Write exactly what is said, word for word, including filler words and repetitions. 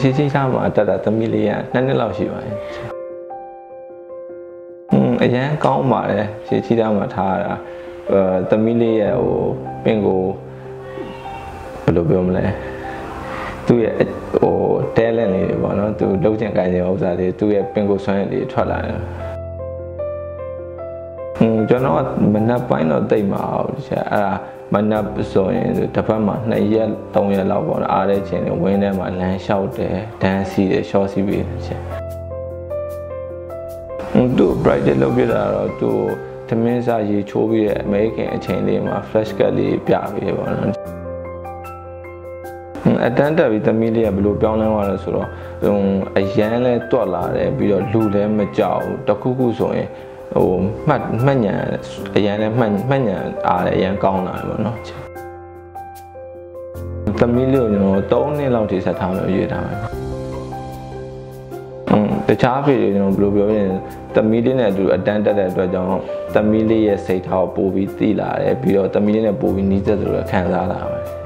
ရှင်းရှင်းရှားမှာတက်တာသမီးလေးကနှစ်နှစ်လောက်ရှိပါတယ်อืมအရန်ကောင်းပါတယ်ရှင်းရှင်းရှားမှာထားတာအဲသမီးလေးရဲ့ဟိုပင်ကိုဘယ်လိုပြောမလဲသူ့ရဲ့ဟို talent လေးတွေပေါ့နော်သူလုံးချင်ကိုင်ချင်ဥစ္စာတွေသူ့ရဲ့ပင်ကိုစွမ်းရည်တွေထွက်လာတယ်อืมကျွန်တော်ကမနက်ပိုင်းတော့တိတ်မအောင်တခြားအဲ့ဒါမနက်ဆိုရင်တစ်ပတ်မှာနှစ်ရက်သုံးရက်လောက်ပေါ့နော်အားတဲ့ချိန်တွေဝင်းထဲမှာလမ်းလျှောက်တယ်ဒန်းစီတယ်ရှော့စီပြီးတယ်ချက်อืมသူ bright လုပ်ပြတာတော့သူသမင်းစားရေချိုးပြီးတဲ့အမေရိကန်အချိန်လေးမှာ flash cut လေးပြပြီးပေါ့နော်အတန်းတက်ပြီးသမီးလေးကဘယ်လိုပြောင်းလဲသွားလဲဆိုတော့ဟိုအရန်လဲတွက်လာတယ်ပြီးတော့လူလည်းမကြောက်တခုခုဆိုရင်ဟိုမှတ်မှတ်ညာအရန်လည်းမှတ်မှတ်ညာအားလည်းအရန်ကောင်းလာတယ်ပေါ့နော်သမီးလေးကိုကျွန်တော်၃နှစ်လောက်ထိဆက်ထားလို့ရွေးထားတယ်อืมတခြားဖေတွေကျွန်တော်ဘယ်လိုပြောရင်သမီးလေးနဲ့အတူအတန်းတက်တဲ့အတွက်ကြောင့်သမီးလေးရဲ့စိတ်ထားကိုပို့ပြီးသိလာတယ်ပြီးတော့သမီးလေးနဲ့ပို့ပြီးနီးစပ်တယ်လို့ခံစားလာပါတယ်